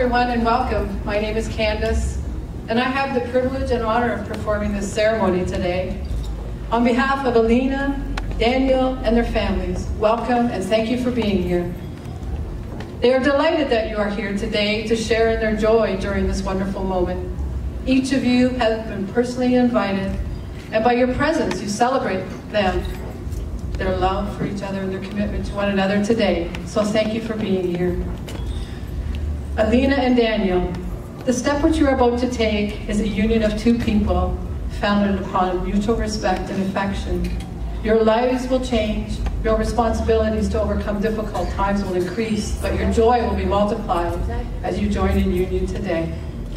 everyone, and welcome. My name is Candace, and I have the privilege and honor of performing this ceremony today. On behalf of Alina, Daniel, and their families, welcome and thank you for being here. They are delighted that you are here today to share in their joy during this wonderful moment. Each of you has been personally invited, and by your presence, you celebrate them, their love for each other, and their commitment to one another today. So thank you for being here. Alina and Daniel, the step which you are about to take is a union of two people founded upon mutual respect and affection. Your lives will change, your responsibilities to overcome difficult times will increase, but your joy will be multiplied as you join in union today.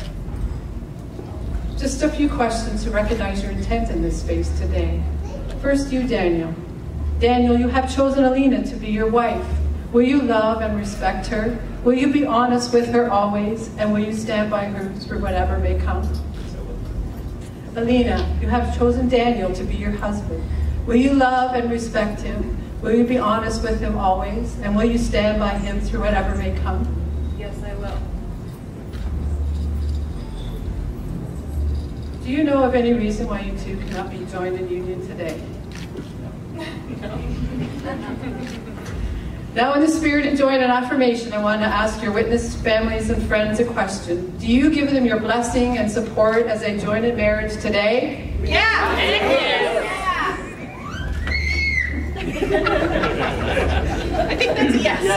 Just a few questions to recognize your intent in this space today. First, you, Daniel. Daniel, you have chosen Alina to be your wife. Will you love and respect her? Will you be honest with her always? And will you stand by her through whatever may come? Alina, you have chosen Daniel to be your husband. Will you love and respect him? Will you be honest with him always? And will you stand by him through whatever may come? Yes, I will. Do you know of any reason why you two cannot be joined in union today? Now, in the spirit of joy and affirmation, I want to ask your witness families and friends a question. Do you give them your blessing and support as they join in marriage today? Yeah! I think that's a yes.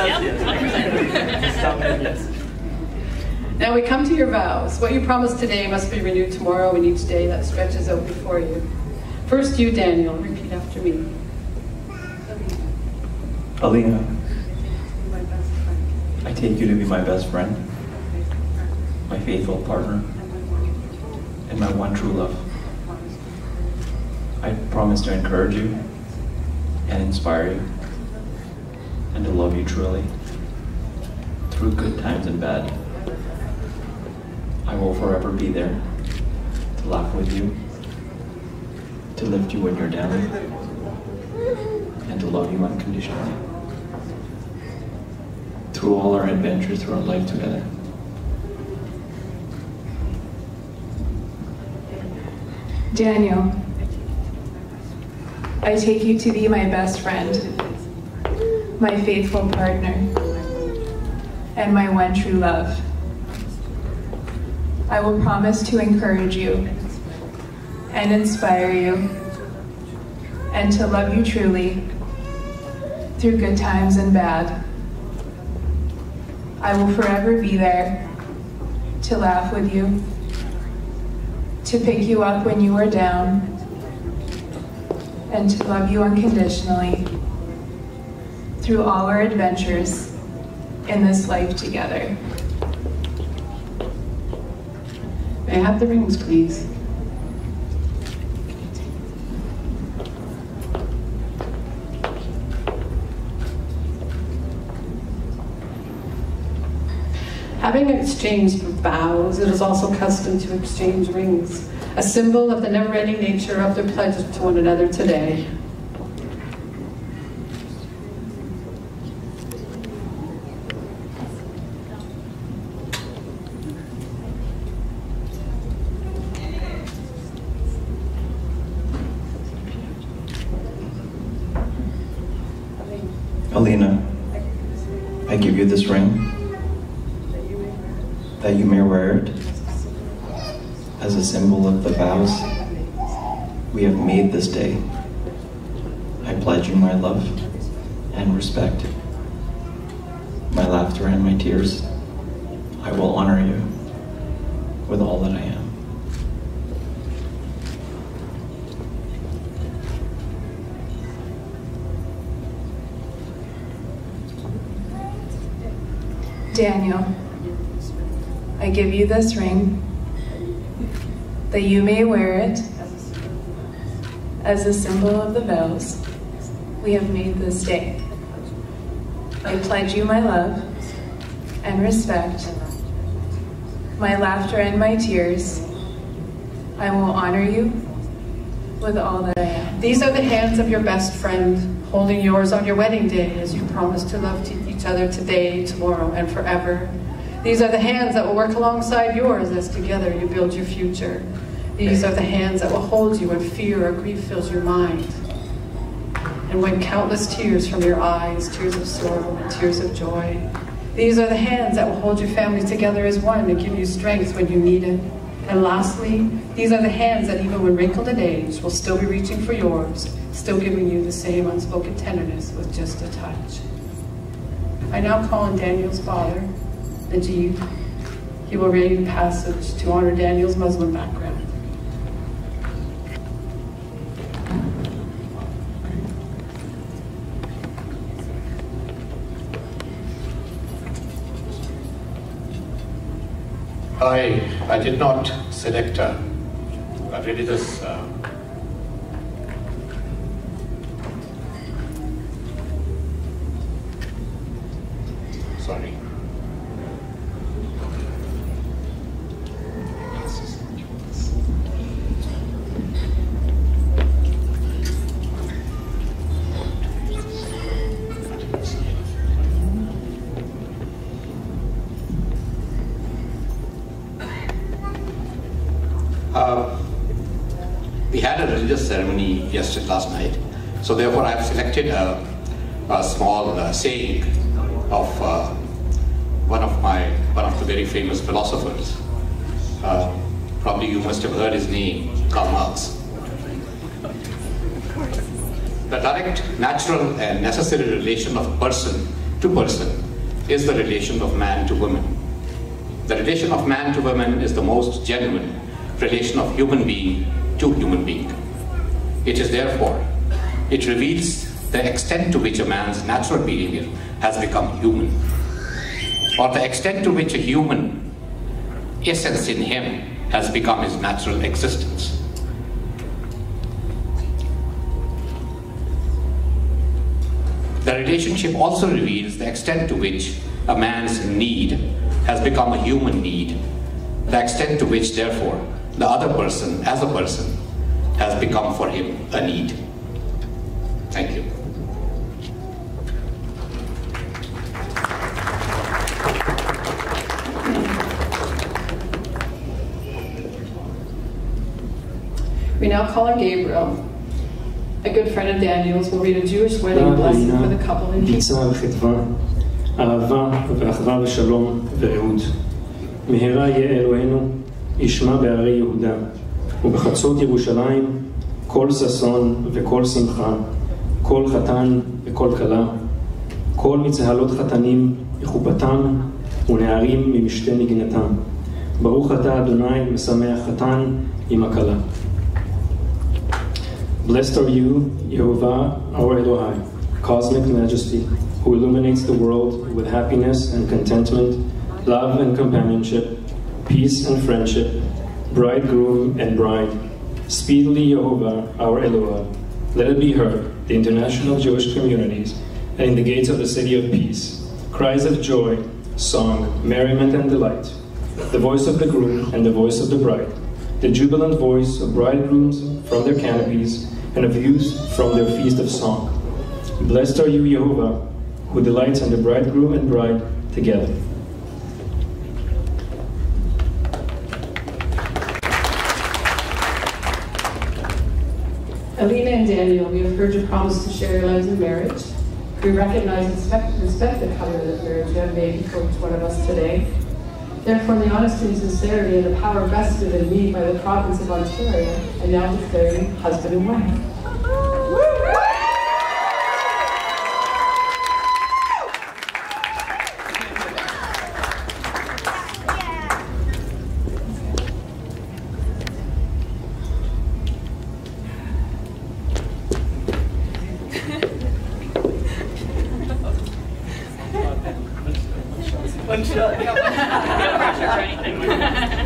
Yes. Now we come to your vows. What you promise today must be renewed tomorrow and each day that stretches out before you. First, you, Daniel, repeat after me. Alina, I take you to be my best friend, my faithful partner, and my one true love. I promise to encourage you and inspire you, and to love you truly, through good times and bad. I will forever be there, to laugh with you, to lift you when you're down, and to love you unconditionally, through all our adventures through our life together. Daniel, I take you to be my best friend, my faithful partner, and my one true love. I will promise to encourage you and inspire you and to love you truly through good times and bad. I will forever be there to laugh with you, to pick you up when you are down, and to love you unconditionally through all our adventures in this life together. May I have the rings, please? Having exchanged vows, it is also custom to exchange rings, a symbol of the never-ending nature of their pledge to one another today. Alina, I give you this ring, that you may wear it as a symbol of the vows we have made this day. I pledge you my love and respect, my laughter and my tears. I will honor you with all that I am. Daniel, I give you this ring, that you may wear it as a symbol of the vows we have made this day. I pledge you my love and respect, my laughter and my tears. I will honor you with all that I am. These are the hands of your best friend, holding yours on your wedding day as you promise to love each other today, tomorrow, and forever. These are the hands that will work alongside yours as together you build your future. These are the hands that will hold you when fear or grief fills your mind, and wipe countless tears from your eyes, tears of sorrow and tears of joy. These are the hands that will hold your family together as one and give you strength when you need it. And lastly, these are the hands that even when wrinkled in age will still be reaching for yours, still giving you the same unspoken tenderness with just a touch. I now call on Daniel's father, Najib. He will read a passage to honor Daniel's Muslim background. I did not select a religious sorry. We had a religious ceremony last night, so therefore I have selected a small saying of one of the very famous philosophers. Probably you must have heard his name, Karl Marx. The direct, natural, and necessary relation of person to person is the relation of man to woman. The relation of man to woman is the most genuine relation of human being to human being. It is therefore, it reveals the extent to which a man's natural behavior has become human, or the extent to which a human essence in him has become his natural existence. The relationship also reveals the extent to which a man's need has become a human need, the extent to which, therefore, the other person, as a person, has become for him a need. Thank you. We now call on Gabriel, a good friend of Daniel's, will read a Jewish wedding blessing for the couple in peace. אהבה ואחווה ושלום ורעות. מהרה יהיה אלוהינו, ישמע בערי יהודה, ובחצות ירושלים, כל ששון וכל שמחה, כל חתן וכל כלה, כל מצהלות חתנים מחופתם, ונערים ממשתה נגינתם. ברוך אתה אדוני משמח חתן עם הכלה. Blessed are you, Yehovah, our Elohai, cosmic majesty, who illuminates the world with happiness and contentment, love and companionship, peace and friendship, bridegroom and bride. Speedily, Yehovah, our Elohah, let it be heard, the international Jewish communities, and in the gates of the city of peace, cries of joy, song, merriment and delight, the voice of the groom and the voice of the bride, the jubilant voice of bridegrooms from their canopies, and of youths from their feast of song. Blessed are you, Yehovah, who delights in the bridegroom and bride together. Alina and Daniel, we have heard your promise to share your lives in marriage. We recognize and respect the covenant of marriage you have made before each one of us today. Therefore, in the honesty and sincerity and the power vested in me by the province of Ontario, I now declare you husband and wife. One shot. No pressure or anything.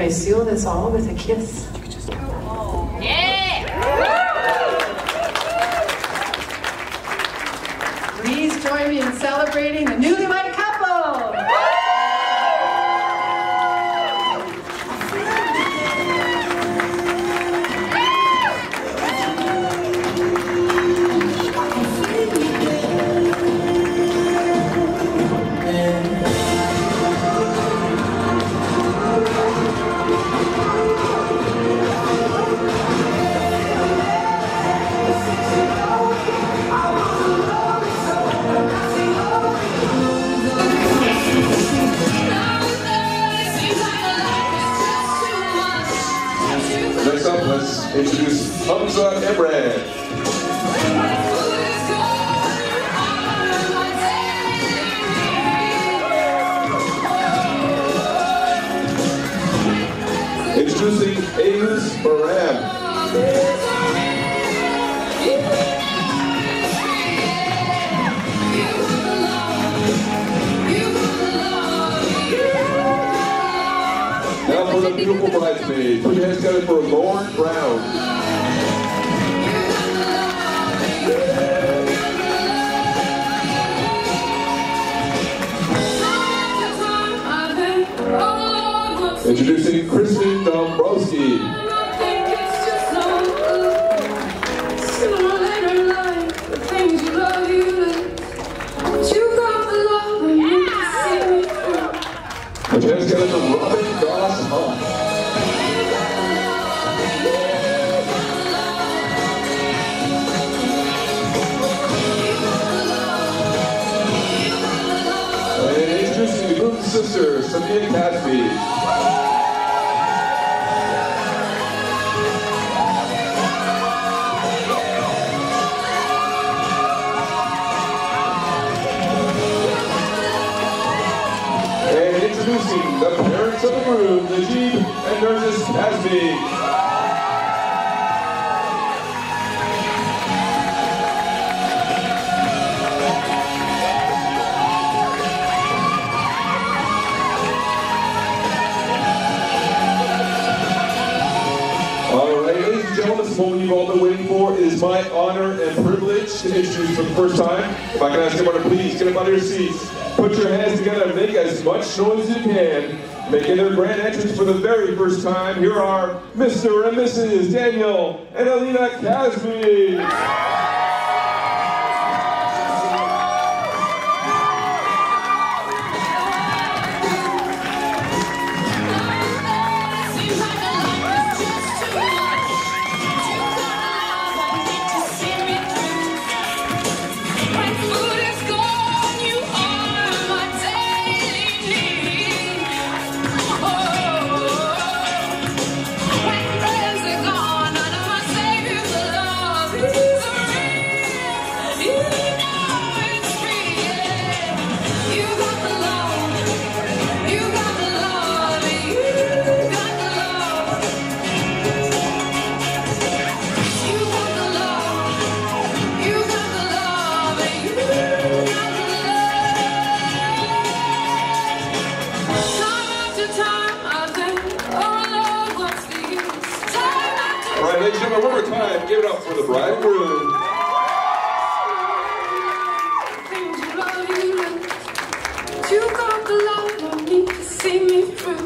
I seal this all with a kiss? Yeah! Please join me in celebrating the newlywed couple. Next up, let's introduce Hamza Imran. Introducing Ayus Baram. Now for the beautiful bridesmaid, put your hands together for Lauren Brown. Introducing Kristen Dombrowski. Put your hands together for Robin Goss Hunt. And introducing the groom's sister, Samia Casby. And introducing the parents of the groom, Najib and Nurses Casby. All right, ladies and gentlemen, this moment you've all been waiting for. It is my honor and privilege to introduce for the first time. If I can ask everyone to please get up out of your seats, put your hands together and make as much noise as you can. Making their grand entrance for the very first time, here are Mr. and Mrs. Daniel and Alina Casby. Ladies and gentlemen, one more time, give it up for the bride and groom. You got the love of me to see me through.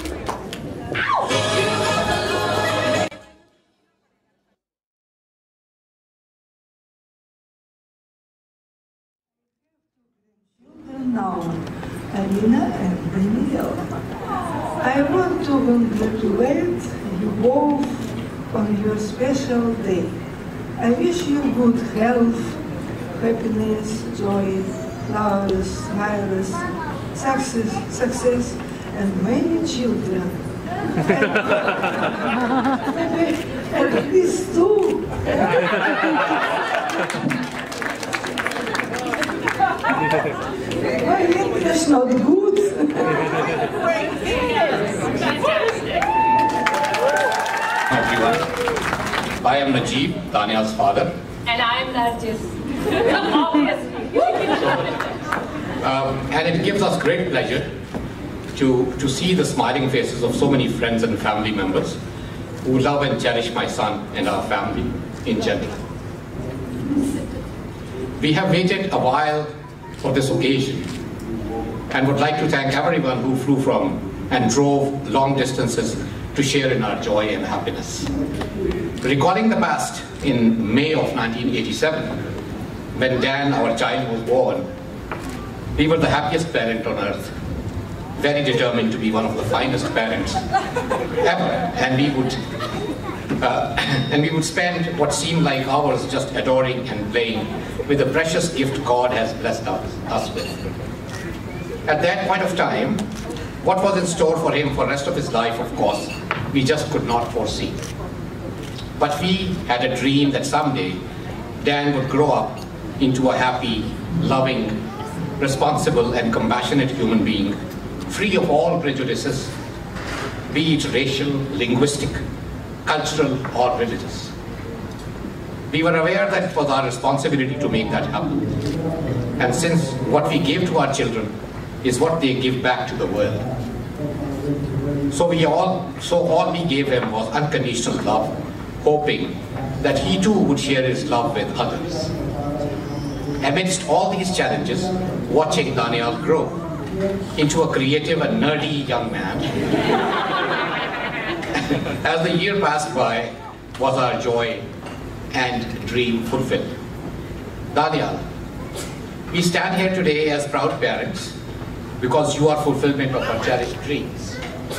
Now, Alina and Daniel, I want to congratulate you both on your special day. I wish you good health, happiness, joy, love, smiles, success, and many children. At least two. My English not good. I am Najib, Daniel's father. And I'm Narjis. Obviously. And it gives us great pleasure to see the smiling faces of so many friends and family members who love and cherish my son and our family in general. We have waited a while for this occasion and would like to thank everyone who flew from and drove long distances to share in our joy and happiness. Recalling the past, in May of 1987, when Dan, our child, was born, we were the happiest parent on earth, very determined to be one of the finest parents ever, and we would spend what seemed like hours just adoring and playing with the precious gift God has blessed us with. At that point of time, what was in store for him for the rest of his life, of course, we just could not foresee. But we had a dream that someday Dan would grow up into a happy, loving, responsible and compassionate human being, free of all prejudices, be it racial, linguistic, cultural or religious. We were aware that it was our responsibility to make that happen. And since what we give to our children is what they give back to the world, so all we gave him was unconditional love, hoping that he too would share his love with others. Amidst all these challenges, watching Daniel grow into a creative and nerdy young man as the year passed by was our joy and dream fulfilled. Daniel, we stand here today as proud parents because you are fulfillment of our cherished dreams.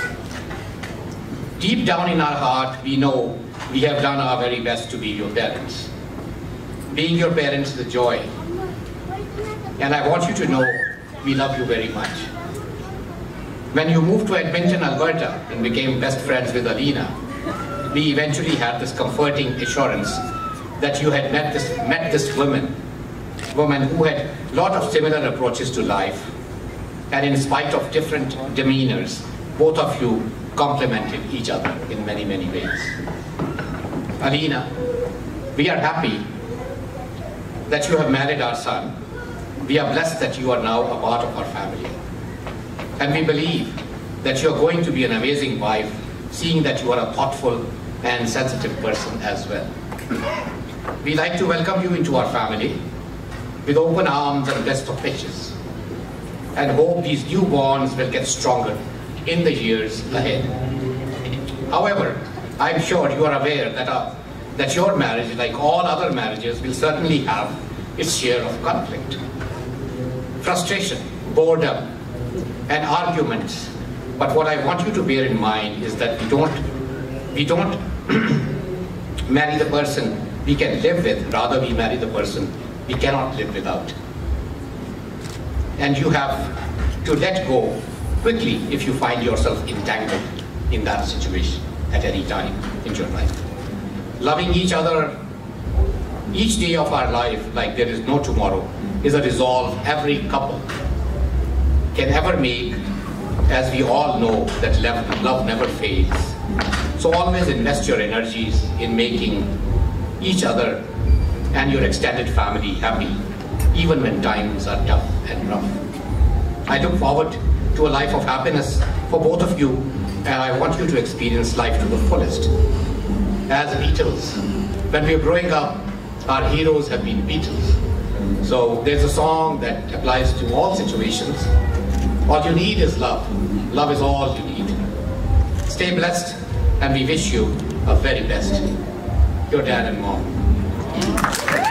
Deep down in our heart, we know we have done our very best to be your parents. Being your parents is a joy. And I want you to know we love you very much. When you moved to Edmonton, Alberta, and became best friends with Alina, we eventually had this comforting assurance that you had met this woman who had a lot of similar approaches to life. And in spite of different demeanors, both of you complemented each other in many, many ways. Alina, we are happy that you have married our son. We are blessed that you are now a part of our family. And we believe that you are going to be an amazing wife, seeing that you are a thoughtful and sensitive person as well. We like to welcome you into our family with open arms and best of wishes, and hope these new bonds will get stronger in the years ahead. However, I'm sure you are aware that your marriage, like all other marriages, will certainly have its share of conflict, frustration, boredom, and arguments. But what I want you to bear in mind is that we don't marry the person we can live with, rather we marry the person we cannot live without. And you have to let go quickly if you find yourself entangled in that situation at any time in your life. Loving each other each day of our life like there is no tomorrow is a resolve every couple can ever make, as we all know that love never fades. So always invest your energies in making each other and your extended family happy, even when times are tough and rough. I look forward to a life of happiness for both of you, and I want you to experience life to the fullest. As Beatles, when we were growing up, our heroes have been Beatles. So there's a song that applies to all situations. All you need is love. Love is all you need. Stay blessed, and we wish you a very best. Your dad and mom.